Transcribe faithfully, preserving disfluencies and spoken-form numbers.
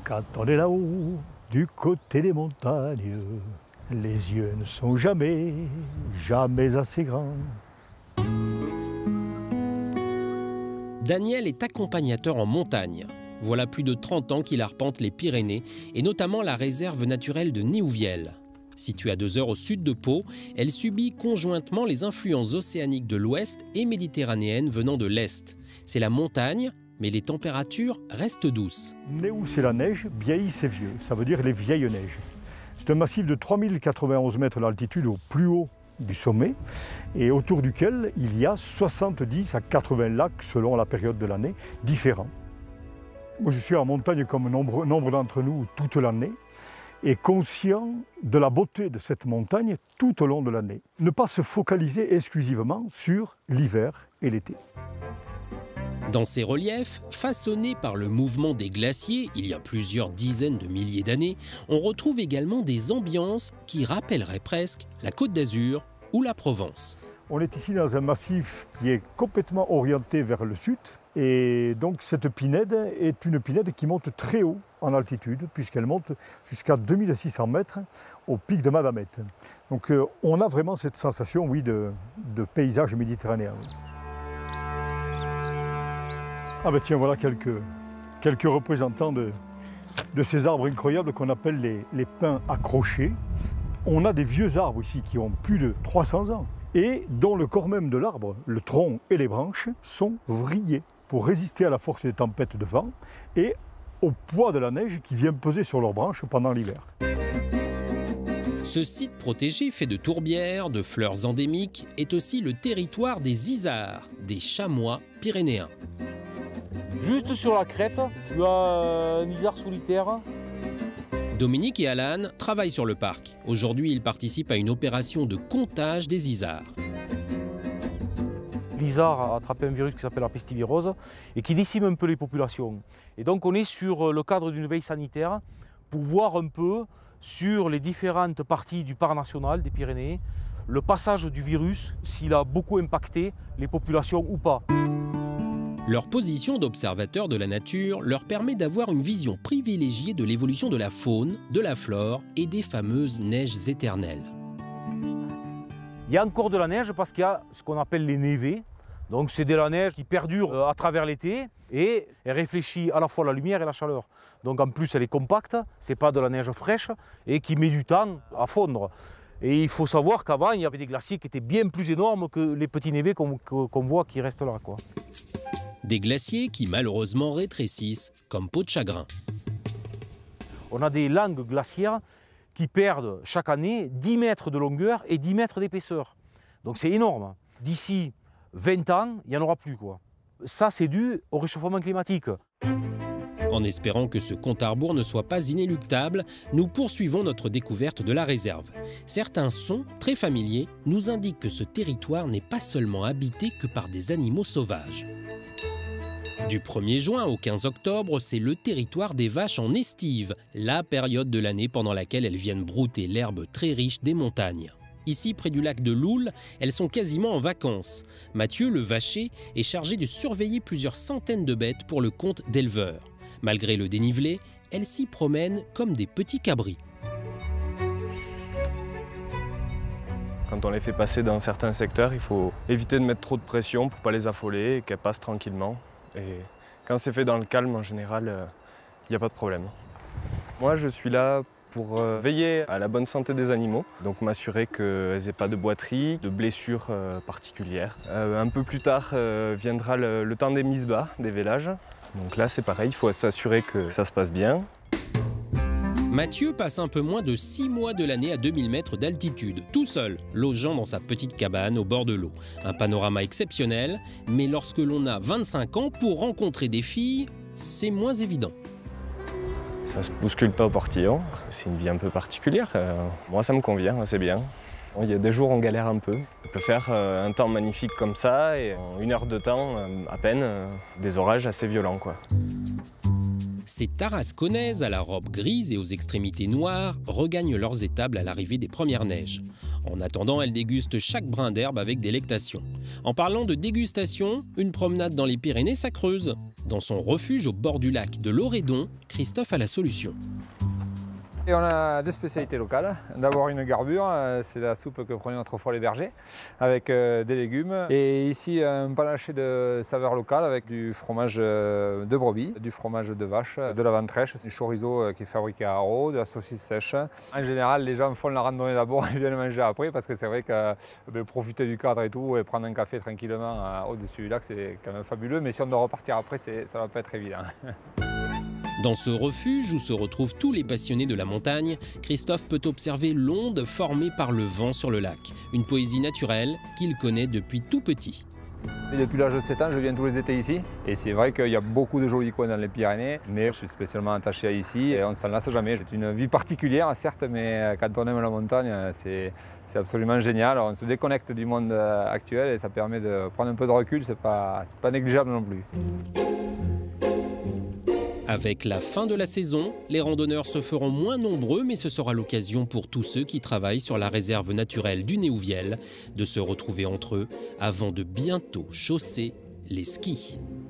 Quand on est là-haut, du côté des montagnes, les yeux ne sont jamais, jamais assez grands. Daniel est accompagnateur en montagne. Voilà plus de trente ans qu'il arpente les Pyrénées et notamment la réserve naturelle de Néouvielle. Située à deux heures au sud de Pau, elle subit conjointement les influences océaniques de l'ouest et méditerranéennes venant de l'est. C'est la montagne, mais les températures restent douces. Néou, c'est la neige, Biailly, c'est vieux, ça veut dire les vieilles neiges. C'est un massif de trois mille quatre-vingt-onze mètres d'altitude au plus haut du sommet et autour duquel il y a soixante-dix à quatre-vingts lacs selon la période de l'année différents. Moi je suis en montagne comme nombre, nombre d'entre nous toute l'année et conscient de la beauté de cette montagne tout au long de l'année. Ne pas se focaliser exclusivement sur l'hiver et l'été. Dans ces reliefs, façonnés par le mouvement des glaciers il y a plusieurs dizaines de milliers d'années, on retrouve également des ambiances qui rappelleraient presque la Côte d'Azur ou la Provence. On est ici dans un massif qui est complètement orienté vers le sud et donc cette pinède est une pinède qui monte très haut en altitude puisqu'elle monte jusqu'à deux mille six cents mètres au pic de Madamette. Donc euh, on a vraiment cette sensation, oui, de, de paysage méditerranéen. Ah ben tiens, voilà quelques, quelques représentants de, de ces arbres incroyables qu'on appelle les, les pins accrochés. On a des vieux arbres ici qui ont plus de trois cents ans et dont le corps même de l'arbre, le tronc et les branches, sont vrillés pour résister à la force des tempêtes de vent et au poids de la neige qui vient peser sur leurs branches pendant l'hiver. Ce site protégé fait de tourbières, de fleurs endémiques, est aussi le territoire des isards, des chamois pyrénéens. Juste sur la crête, tu as un isard solitaire. Dominique et Alan travaillent sur le parc. Aujourd'hui, ils participent à une opération de comptage des isards. L'isard a attrapé un virus qui s'appelle la pestivirose et qui décime un peu les populations. Et donc on est sur le cadre d'une veille sanitaire pour voir un peu sur les différentes parties du parc national des Pyrénées le passage du virus, s'il a beaucoup impacté les populations ou pas. Leur position d'observateur de la nature leur permet d'avoir une vision privilégiée de l'évolution de la faune, de la flore et des fameuses neiges éternelles. Il y a encore de la neige parce qu'il y a ce qu'on appelle les névés. Donc c'est de la neige qui perdure à travers l'été et elle réfléchit à la fois la lumière et la chaleur. Donc en plus elle est compacte, c'est pas de la neige fraîche et qui met du temps à fondre. Et il faut savoir qu'avant il y avait des glaciers qui étaient bien plus énormes que les petits névés qu'on qu'on voit qui restent là, quoi. Des glaciers qui malheureusement rétrécissent comme peau de chagrin. On a des langues glaciaires qui perdent chaque année dix mètres de longueur et dix mètres d'épaisseur. Donc c'est énorme. D'ici vingt ans, il n'y en aura plus, quoi. Ça, c'est dû au réchauffement climatique. En espérant que ce compte à rebours ne soit pas inéluctable, nous poursuivons notre découverte de la réserve. Certains sons, très familiers, nous indiquent que ce territoire n'est pas seulement habité que par des animaux sauvages. Du premier juin au quinze octobre, c'est le territoire des vaches en estive, la période de l'année pendant laquelle elles viennent brouter l'herbe très riche des montagnes. Ici, près du lac de Loul, elles sont quasiment en vacances. Mathieu, le vacher, est chargé de surveiller plusieurs centaines de bêtes pour le compte d'éleveurs. Malgré le dénivelé, elles s'y promènent comme des petits cabris. Quand on les fait passer dans certains secteurs, il faut éviter de mettre trop de pression pour ne pas les affoler et qu'elles passent tranquillement. Et quand c'est fait dans le calme, en général, il euh, n'y a pas de problème. Moi, je suis là pour euh, veiller à la bonne santé des animaux, donc m'assurer qu'elles n'aient pas de boiterie, de blessures euh, particulières. Euh, un peu plus tard euh, viendra le, le temps des mises bas, des vélages. Donc là, c'est pareil, il faut s'assurer que ça se passe bien. Mathieu passe un peu moins de six mois de l'année à deux mille mètres d'altitude, tout seul, logeant dans sa petite cabane au bord de l'eau. Un panorama exceptionnel, mais lorsque l'on a vingt-cinq ans, pour rencontrer des filles, c'est moins évident. Ça ne se bouscule pas au portillon, c'est une vie un peu particulière. Euh, moi, ça me convient, c'est bien. Il y a des jours où on galère un peu. On peut faire euh, un temps magnifique comme ça et en une heure de temps, euh, à peine, euh, des orages assez violents, quoi. Ces tarasconnaises à la robe grise et aux extrémités noires regagnent leurs étables à l'arrivée des premières neiges. En attendant, elles dégustent chaque brin d'herbe avec délectation. En parlant de dégustation, une promenade dans les Pyrénées, ça creuse. Dans son refuge au bord du lac de l'Orédon, Christophe a la solution. Et on a deux spécialités locales. D'abord une garbure, c'est la soupe que prenaient autrefois les bergers, avec des légumes. Et ici un panaché de saveurs locales avec du fromage de brebis, du fromage de vache, de la ventrèche, du chorizo qui est fabriqué à Haro, de la saucisse sèche. En général, les gens font la randonnée d'abord et viennent manger après parce que c'est vrai que ben, profiter du cadre et tout et prendre un café tranquillement au-dessus du lac, c'est quand même fabuleux. Mais si on doit repartir après, ça ne va pas être évident. Dans ce refuge où se retrouvent tous les passionnés de la montagne, Christophe peut observer l'onde formée par le vent sur le lac, une poésie naturelle qu'il connaît depuis tout petit. Et depuis l'âge de sept ans, je viens tous les étés ici. Et c'est vrai qu'il y a beaucoup de jolis coins dans les Pyrénées, mais je suis spécialement attaché à ici et on ne s'en lasse jamais. C'est une vie particulière, certes, mais quand on aime la montagne, c'est absolument génial. On se déconnecte du monde actuel et ça permet de prendre un peu de recul, c'est pas, c'est pas négligeable non plus. Avec la fin de la saison, les randonneurs se feront moins nombreux, mais ce sera l'occasion pour tous ceux qui travaillent sur la réserve naturelle du Néouviel de se retrouver entre eux avant de bientôt chausser les skis.